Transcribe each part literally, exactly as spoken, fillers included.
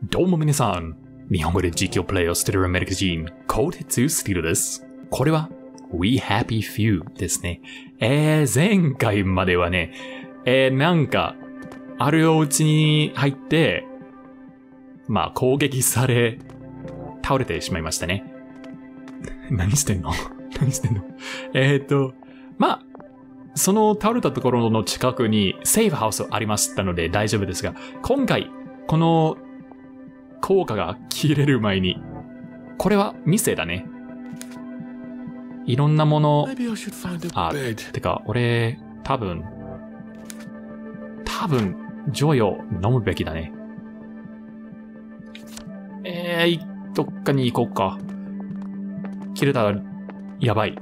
どうも皆さん、日本語で実況プレイをしているアメリカ人、コーテツスティールです。これは We Happy Few ですね。えー、前回まではね、えー、なんか、あるお家に入って、まあ攻撃され、倒れてしまいましたね。何してんの何してんのえーと、まあ、その倒れたところの近くにセーフハウスありましたので大丈夫ですが、今回、この効果が切れる前に、これは店だね。いろんなもの、あ、てか、俺、多分、多分、ジョイを飲むべきだね。えー、どっかに行こうか。切れたら、やばい。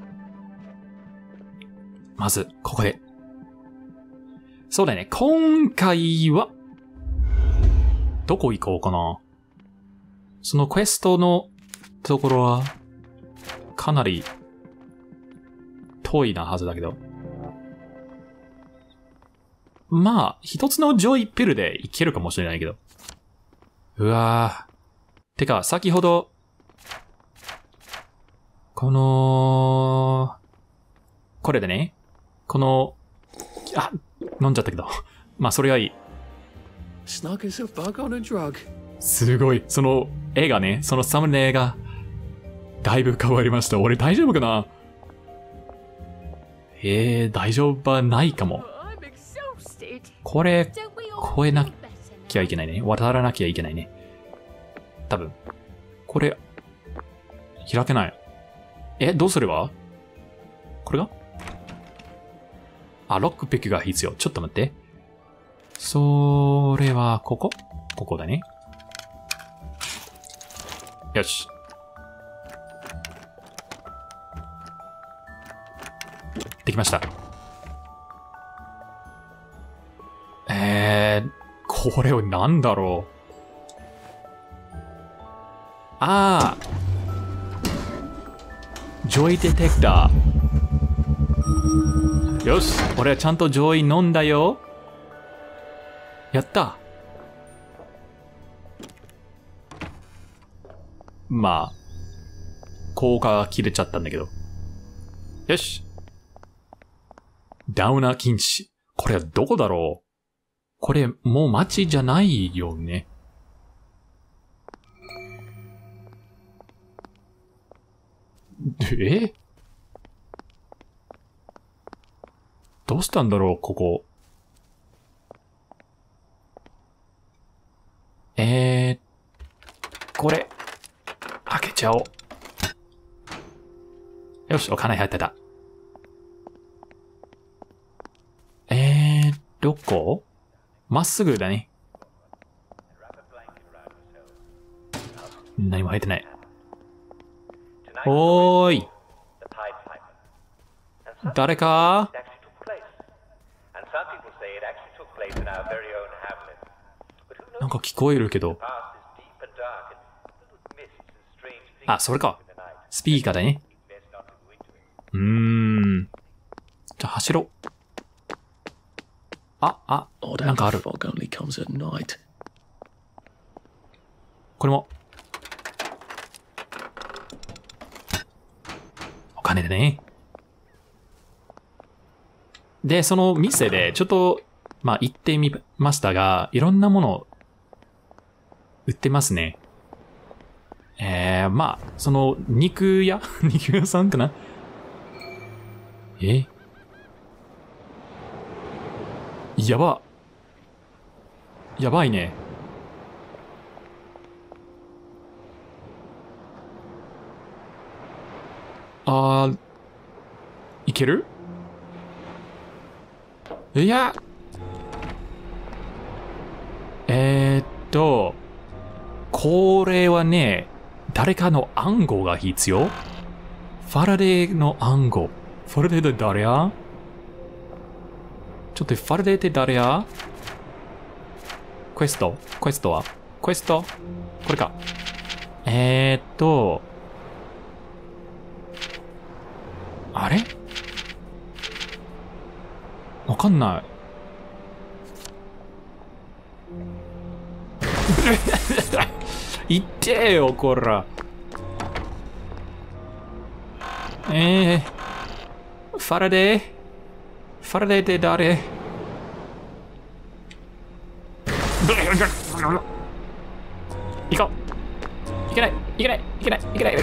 まず、ここで。そうだね、今回は、どこ行こうかな。そのクエストのところは、かなり、遠いなはずだけど。まあ、一つのジョイピルで行けるかもしれないけど。うわぁ。てか、先ほど、この、これでね、この、あ、飲んじゃったけど。まあ、それはいい。すごい。その絵がね、そのサムネが、だいぶ変わりました。俺大丈夫かな？えー、大丈夫はないかも。これ、越えなきゃいけないね。渡らなきゃいけないね。多分。これ、開けない。え、どうすれば？これが？あ、ロックピックが必要。ちょっと待って。それは、ここ？ここだね。よし。できました。えー、これをなんだろう。あー。ジョイディテクター。よし。俺はちゃんとジョイ飲んだよ。やった。まあ、効果が切れちゃったんだけど。よし。ダウナー禁止。これはどこだろう？これ、もう街じゃないよね。え？どうしたんだろう、ここ。えー、これ、開けちゃおう。よし、お金入ってた。えー、どこ？まっすぐだね。何も入ってない。おーい。誰か？なんか聞こえるけど。あ、それか。スピーカーだね。うーん。じゃあ走ろう。あ、あ、なんかある。これも。お金でね。で、その店でちょっと、まあ行ってみましたが、いろんなもの売ってますね。えー、まあ、その肉屋肉屋さんかな？え？やば。やばいね。あー、いける？いや。えーっと、これはね、誰かの暗号が必要？ファラデーの暗号。ファラデーって誰や？ちょっとファラデーって誰や？クエスト？クエストは？クエスト？これか。えーっと、あれ？わかんない。 いってえよ、こら。えー、ファラデーファラデーって誰？行こう。いけない、いけない、いけない、いけない、いけない。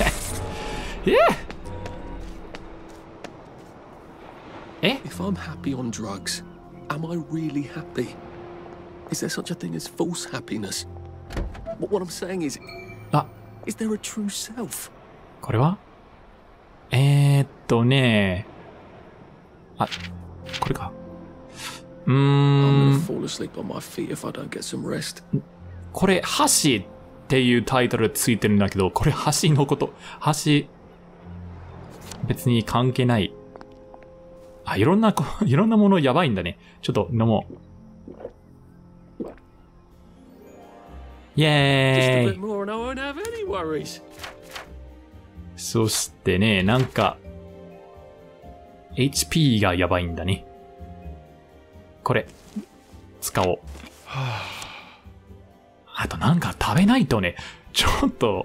え？え？ If I'm happy on drugs, am I really happy? Is there such a thing as false happiness? What, what I'm saying is, あ、 is there a true self? これはえーっとねあ、これか。うー I'm ん gonna、fall asleep on my feet if I don't get some rest. これ、橋っていうタイトルついてるんだけど、これ橋のこと。橋、別に関係ない。あ、いろんなこ、いろんなものやばいんだね。ちょっと飲もう。イ Just ェ a ー bit イ。 more and I won't have any worries. そしてね、なんか、エイチピー がやばいんだね。これ、使おう。あとなんか食べないとね、ちょっと、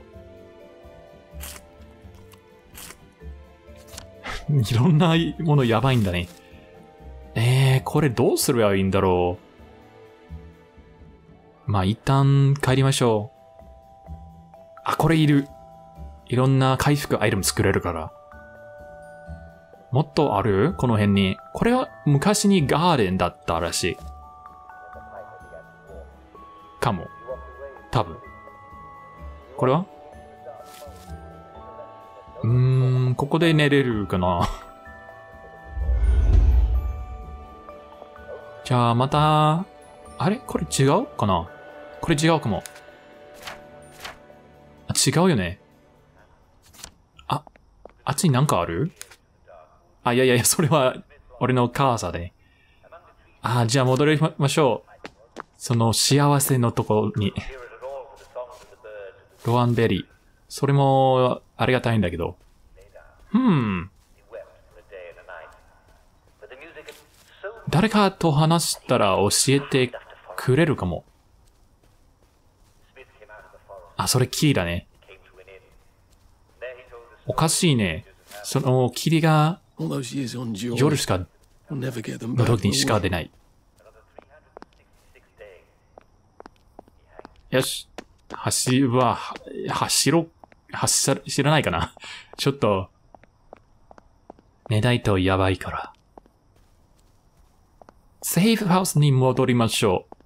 いろんなものやばいんだね。えー、これどうすればいいんだろう。まあ、一旦帰りましょう。あ、これいる。いろんな回復アイテム作れるから。もっとある？この辺に。これは昔にガーデンだったらしい。かも。多分。これは？うーん、ここで寝れるかな。じゃあまた、あれこれ違うかな？これ違うかも。あ、違うよね。あ、あっちになんかある？あ、いやいやいや、それは俺のカーサで。あ、じゃあ戻りましょう。その幸せのところに。ロアンベリー。それもありがたいんだけど。うん。誰かと話したら教えてくれるかも。あ、それ霧だね。おかしいね。その霧が夜しか、の時にしか出ない。よし。走は、走ろ、走ら、知らないかな。ちょっと、寝ないとやばいから。セーフハウスに戻りましょう。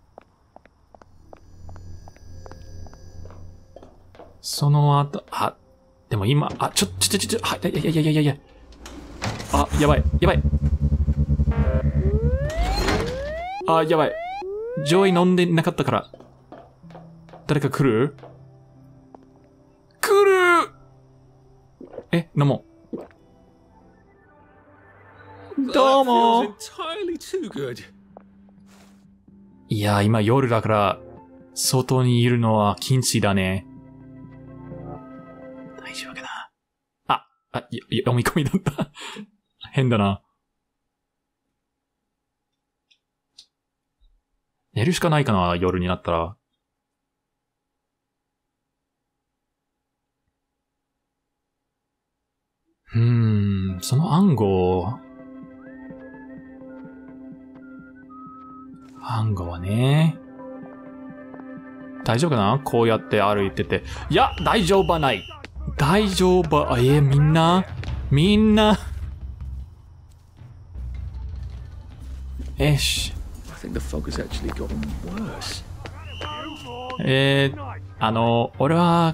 その後、あ、でも今、あ、ちょ、ちょ、ちょ、ちょ、はい、いやいやいやいやいや。あ、やばい、やばい。あ、やばい。ジョイ飲んでなかったから。誰か来る？来る！え、飲もう。どうも。いや、今夜だから、外にいるのは禁止だね。大丈夫かな？あ、あ、よ、読み込みだった。変だな。寝るしかないかな、夜になったら。うーん、その暗号。暗号はね。大丈夫かな？こうやって歩いてて。いや、大丈夫はない。大丈夫。えー、みんなみんなよし。えー、あの、俺は、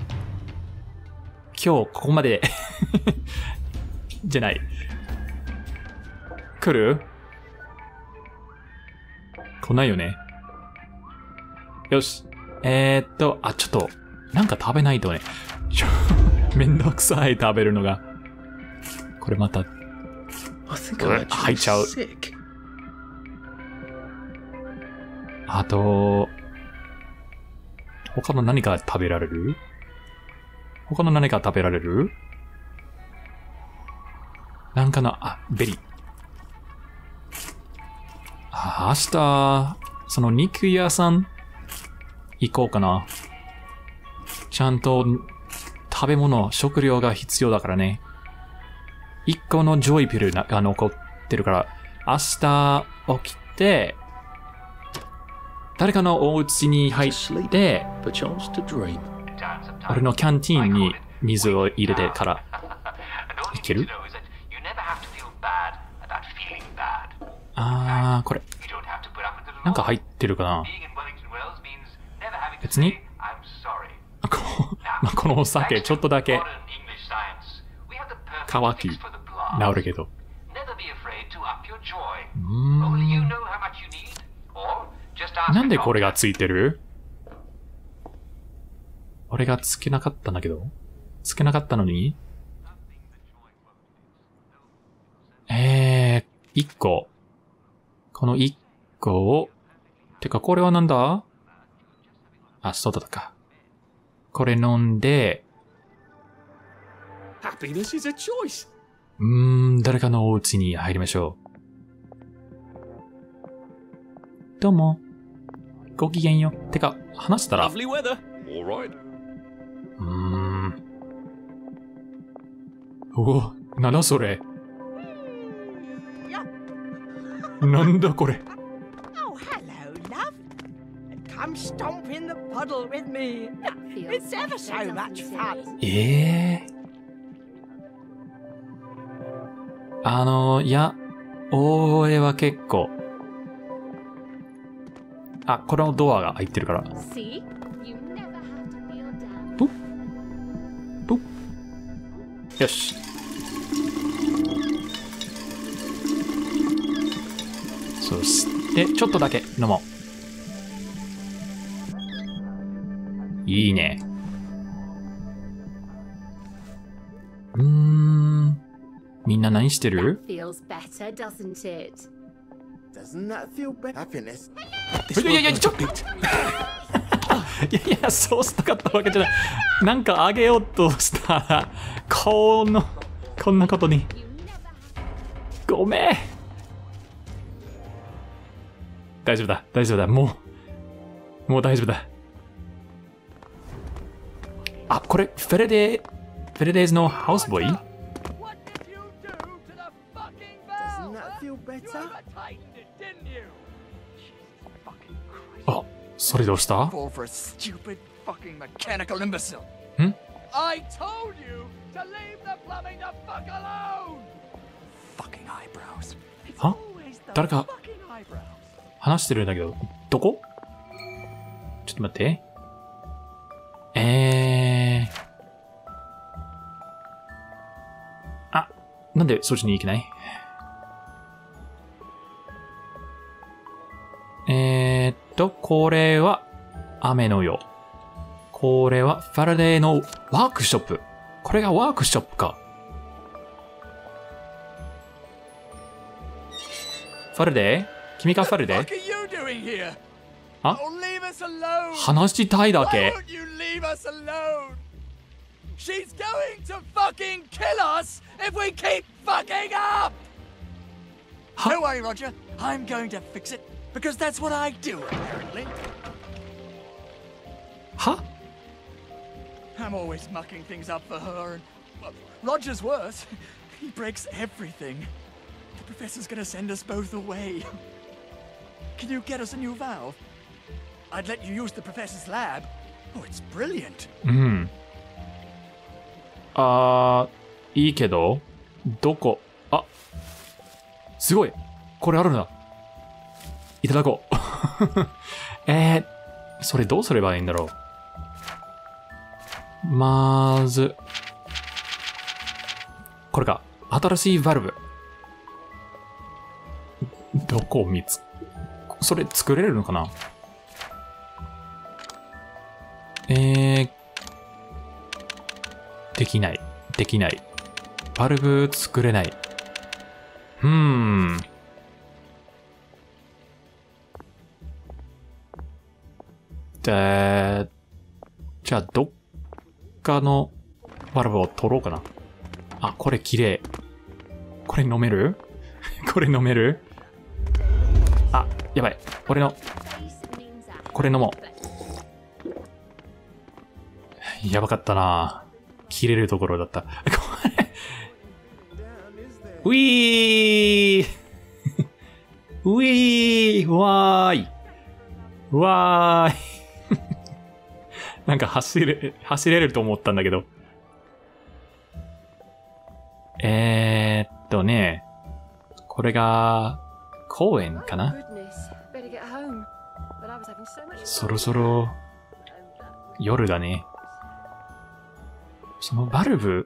今日ここまでじゃない。来る？来ないよね。よし。えー、っと、あ、ちょっと、なんか食べないとね。ちょ、めんどくさい食べるのが。これまた、入っちゃう。あと、他の何か食べられる？他の何か食べられる？なんかな、あ、ベリー。あ、明日、その肉屋さん行こうかな。ちゃんと食べ物、食料が必要だからね。一個のジョイピルが残ってるから、明日起きて、誰かのお家に入って、俺のキャンティーンに水を入れてからいける？あー、これ。なんか入ってるかな？別にこ, まあ、このお酒、ちょっとだけ乾き、治るけど。うーん。なんでこれがついてる？俺がつけなかったんだけど。つけなかったのにえー、一個。この一個を、てかこれはなんだ？あ、そうだったか。これ飲んで、 Happiness is a choice. うーん、誰かのお家に入りましょう。どうも。ごきげんよ。てか、話したら。 Lovely weather. All right. うーん。お、なんだそれ。なんだこれ。 Oh, hello, love. Come stomp in the puddle with me. It's ever so much fun. ええー。あの、いや、俺は結構。あ、このドアが開いてるから。ぽっぽっよし。そして、ちょっとだけ飲もう。いいね。うーん。みんな何してる？ Feels better, doesn't it? Doesn't that feel better? Happiness. いやいやいや、ちょっといやいや、そうしたかったわけじゃない。なんかあげようとしたら、この、こんなことに。ごめん。大丈夫だ、大丈夫だ、もう、もう大丈夫だ。あ、これ、フェレデ、フェレデーズのハウスボーイ？ Doesn't that feel better? あ、それどうした？ Fall for a stupid fucking mechanical imbecile. Hmm? I told you to leave the plumbing the fuck alone. Fucking eyebrows. It's は？ always the 誰か fucking eyebrows. 話してるんだけど、どこ？ちょっと待って。えー。あ、なんでそっちに行けない？えーっと、これは雨の夜。これはファラデーのワークショップ。これがワークショップか。ファラデー？君がファラデー？ What are you doing here? あ？ Oh, leave us alone. 話したいだ Why け。 won't you leave us alone? She's going to fucking kill us if we keep fucking up. Don't worry, Roger. I'm going to fix it because that's what I do, apparently. は？ I'm always mucking things up for her, and well, Roger's worse. He breaks everything. The professor's gonna send us both away. Can you get us a new valve? I'd let you use the professor's lab. Oh, it's brilliant. うん。あー、いいけど、どこ？あ、すごい。これあるんだ。いただこう。えー、それどうすればいいんだろう。まず、これか。新しいバルブ。どこを見つ、それ作れるのかな？えー、できない。できない。バルブ作れない。うーん。で、じゃあ、どっかのバルブを取ろうかな。あ、これ綺麗。これ飲める？これ飲める？あ、やばい。俺の、これ飲もう。 やばかったな。切れるところだった。これ。ウィーウィーわーいわーいなんか走れ、走れると思ったんだけど。えーっとね、これが、公園かな？そろそろ、夜だね。そのバルブ、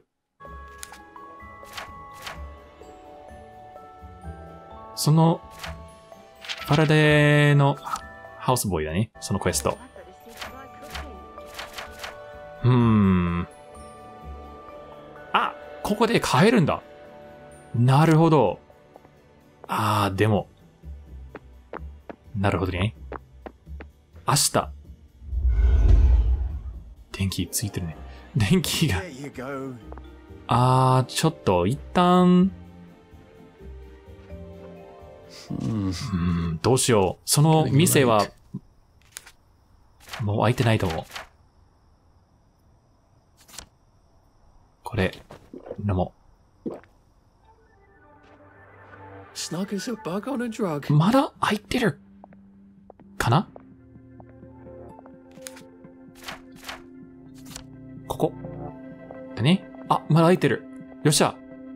その、ファラデーのハウスボーイだね。そのクエスト。うーん。あ、ここで買えるんだ。なるほど。あー、でも。なるほどね。明日。電気ついてるね。電気が。あー、ちょっと、一旦。うん、どうしよう。その店は、もう開いてないと思う。これ、飲もう。 Snug as a bug on a drug. まだ開いてるかな？ここ。だね。あ、まだ開いてる。よっしゃ。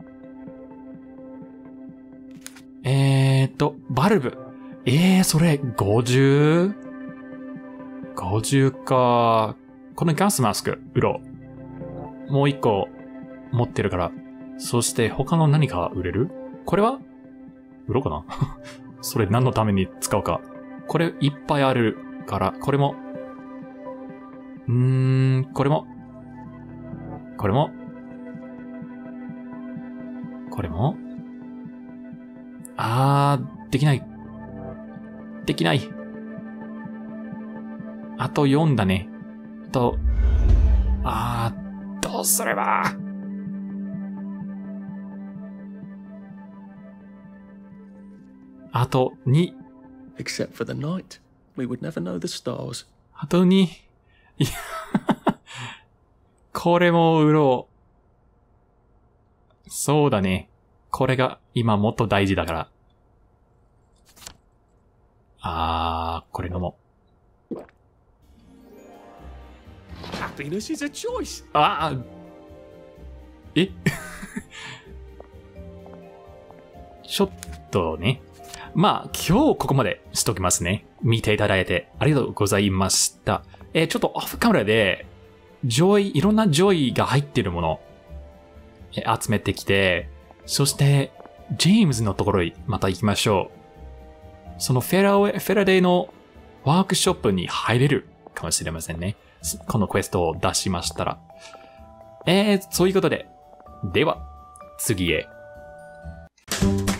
えーっと、バルブ。えー、それ、ごじゅう？ ごじゅう か。このガスマスク、売ろう。もう一個、持ってるから。そして、他の何か売れる？これは売ろうかなそれ何のために使うか。これいっぱいあるから、これも。うーん、これも。これも。これも。あー、できない。できない。あとよんだね。と、あー、どうすれば。あとに。 Except for the night, we would never know the stars. あとに。いや、これも売ろう。そうだね。これが今もっと大事だから。あー、これ飲もう。 Happiness is a choice. あー。えちょっとね。まあ、今日ここまでしときますね。見ていただいてありがとうございました。えー、ちょっとオフカメラで、ジョイ、いろんなジョイが入ってるもの、えー、集めてきて、そして、ジェームズのところにまた行きましょう。そのフェラウェ、フェラデーのワークショップに入れるかもしれませんね。このクエストを出しましたら。えー、そういうことで。では、次へ。